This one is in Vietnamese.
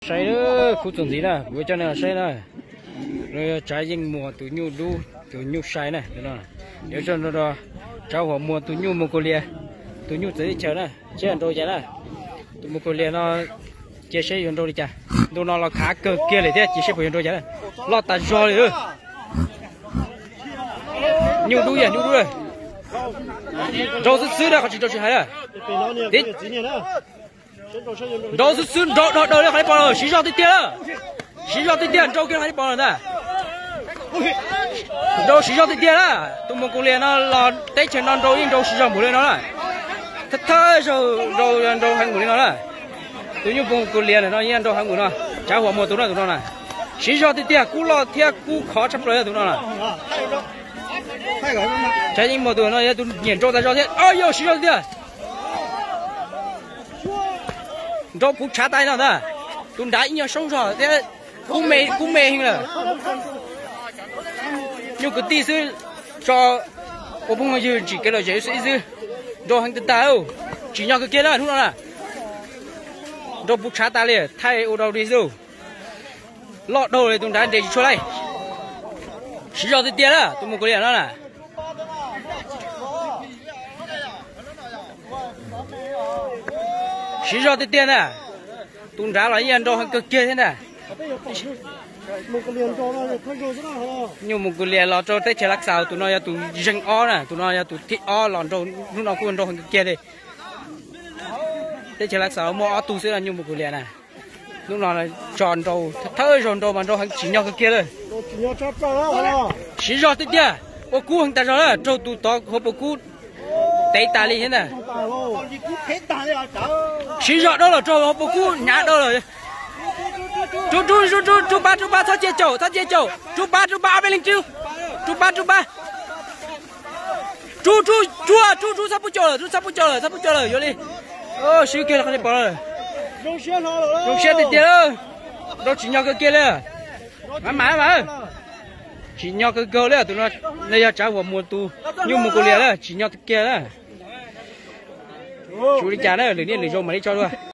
say đó khu chuẩn gì nè với cho nên là say này rồi trái dinh mùa từ nhu đu từ nhu say này thế nào nếu cho nó đó cháu họ mùa từ nhu Mongolia từ nhu tới chờ này chơi ăn đồ chả này từ Mongolia nó chơi chơi ăn đồ đi chả đồ nó là khá cơ kia này thế chỉ chơi ăn đồ chả này lo ta do rồi nhu đu rồi rau是吃的，还是着吃还的？rau是吃，rau的还包了，洗烧的点了，洗烧的点，rau给还包了的。rau洗烧的点了，都蒙古人那老带钱那rau洗烧不了了，他rau韩国人了，都用蒙古人那人rau韩国了，家伙么多了，洗烧的点，古老天古烤差不多多了。trái những một tuổi nó tôi nhìn trâu ta cho thế ôi yo xí rồi kia trâu cũng chả tay nào ta tôi đá nhiều sông sò thế cũng mê hình là nhưng cái tí xứ cho cô bông người chỉ cái là dễ xứ trâu hàng ta đâu chỉ nhau cái kia đó đúng không nào trâu cũng chả tay liền thay ô đâu đi đâu lọt đầu này tôi đá để cho đây xí rồi thì tiền đó tôi muốn có tiền đó nè xí rồi thì tiền nè tôi trả lại yên đâu hơn cực kia thế nè nhưng một cái liền lọt trâu tới chơi lắc xào tụi nó tụi rừng o nè tụi nó tụi thịt o lọt trâu lúc nào cũng đâu hơn cực kia đi tới chơi lắc xào mua o tụi xưa là nhưng một cái liền nè lúc nào là tròn trâu thơ tròn trâu mà trâu hơn chỉ nhau cực kia thôi xí rồi thì tiền ô cú hơn ta rồi đó trâu tụi to hộp cú tây ta đi thế nè xí rõ đó là trâu hộp cú nhả đó rồi chú ba thắt dây chầu chú ba bên linh chú ba chú sắp bút chầu rồi vô đi ô xíu kia là không đi bỏ rồi rong xe thì tiền đó đâu chỉ nhau cái kia đấy mà chỉ nhau cái cơ đấy tụi nó đây là trả vào mua tu nhưng một cái liền đấy chỉ nhau cái kia đấy chú đi trả đấy lười đi lười cho mà đi cho luôn